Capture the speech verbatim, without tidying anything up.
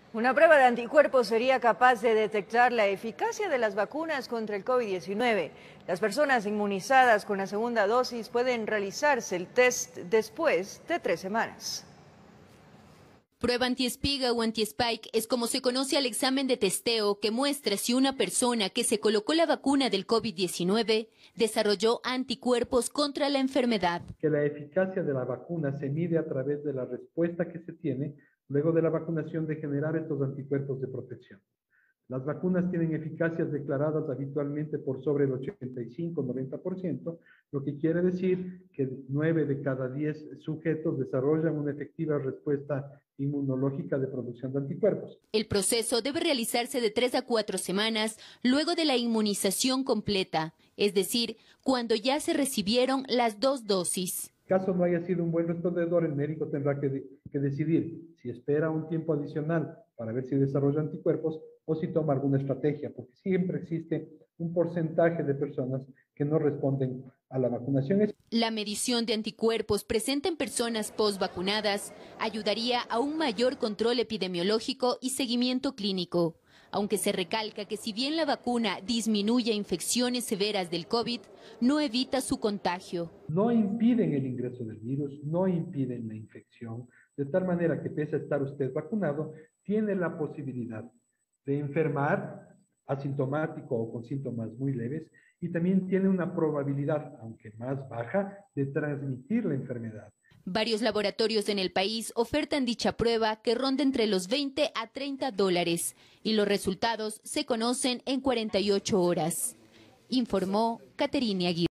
Una prueba de anticuerpos sería capaz de detectar la eficacia de las vacunas contra el COVID diecinueve. Las personas inmunizadas con la segunda dosis pueden realizarse el test después de tres semanas. Prueba anti-espiga o anti-spike es como se conoce al examen de testeo que muestra si una persona que se colocó la vacuna del COVID diecinueve desarrolló anticuerpos contra la enfermedad. Que la eficacia de la vacuna se mide a través de la respuesta que se tiene luego de la vacunación de generar estos anticuerpos de protección. Las vacunas tienen eficacias declaradas habitualmente por sobre el ochenta y cinco a noventa por ciento, lo que quiere decir que nueve de cada diez sujetos desarrollan una efectiva respuesta inmunológica de producción de anticuerpos. El proceso debe realizarse de tres a cuatro semanas luego de la inmunización completa, es decir, cuando ya se recibieron las dos dosis. Caso no haya sido un buen respondedor, el médico tendrá que, de, que decidir si espera un tiempo adicional para ver si desarrolla anticuerpos o si toma alguna estrategia, porque siempre existe un porcentaje de personas que no responden a la vacunación. La medición de anticuerpos presente en personas postvacunadas ayudaría a un mayor control epidemiológico y seguimiento clínico, aunque se recalca que si bien la vacuna disminuye infecciones severas del COVID, no evita su contagio. No impiden el ingreso del virus, no impiden la infección, de tal manera que pese a estar usted vacunado, tiene la posibilidad de enfermar asintomático o con síntomas muy leves y también tiene una probabilidad, aunque más baja, de transmitir la enfermedad. Varios laboratorios en el país ofertan dicha prueba que ronda entre los veinte a treinta dólares y los resultados se conocen en cuarenta y ocho horas, informó Caterina Aguirre.